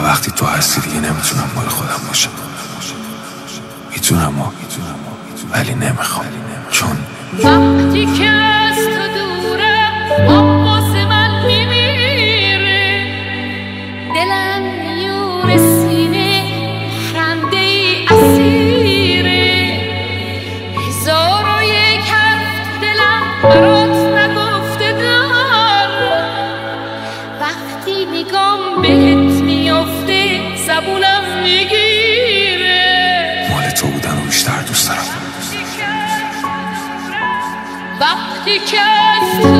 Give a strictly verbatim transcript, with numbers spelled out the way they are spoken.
وقتی تو هستی دیگه نمیتونم مال خودم باشم. میتونم ولی نمیخوام، چون وقتی که از تو دورم آواز من میمیره، دلم میون سینه خنده ای اسیره. هزار و یک حرف دلم برات نگفته دارم، وقتی نگام بهت میافته زبونم میگیره. مال تو بودن و بیشتر دوست دارم. وقتی که